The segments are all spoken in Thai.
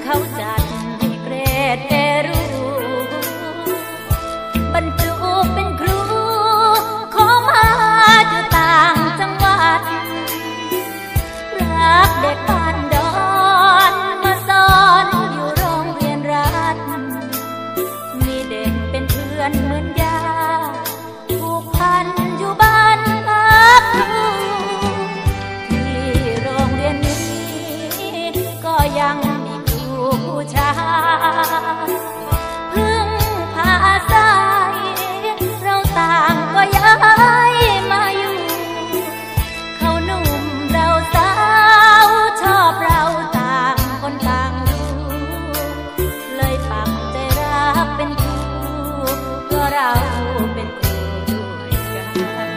เขาจัดให้เกรดเอรู้บรรจุเป็นครูขอมาอยู่ต่างจังหวัดรักเด็กบ้านดอนมาสอนอยู่โรงเรียนรัฐมีเด็กเป็นเพื่อนเหมือนญาติผูกพันอยู่บ้านพักครูที่โรงเรียนนี้ก็ยังมีครูผู้ชายพึ่งพาอาศัยเราต่างก็ย้ายมาอยู่เขาหนุ่มเราสาวชอบเราต่างคนต่างรู้เลยปักใจรักเป็นครูก็เราเป็นครูด้วยกัน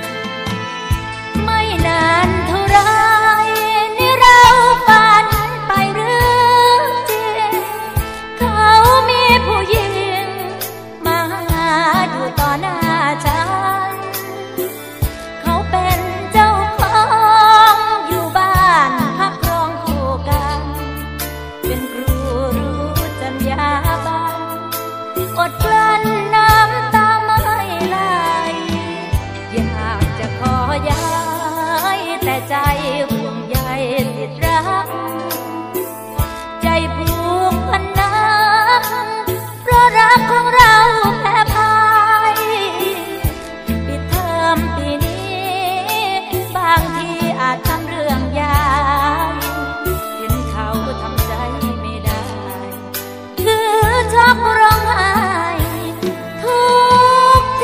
ไม่นานเท่าไรนี่เราฝันไปหรือจริงเขามีผู้หญิงมาอยู่ต่อหน้าฉันเขาเป็นเจ้าของอยู่บ้านพักครองคู่กันเป็นครูรู้จรรยาบรรณอดกลั้นน้ำตาไม่ไหลอยากจะขอย้ายแต่ใจห่วงใยสิทธิ์รักใจผูกพันนักเพราะรักของเราแพ้พ่ายปิดเทอมปีนี้บางทีอาจทำเรื่องยากเห็นเขาทำใจไม่ได้คือชอบร้องไห้ทุกที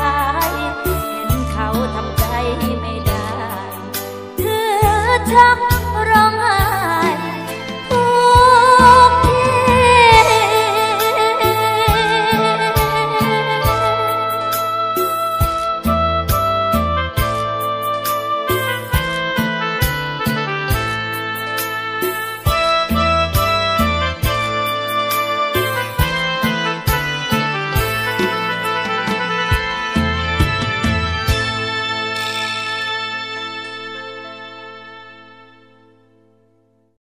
รัก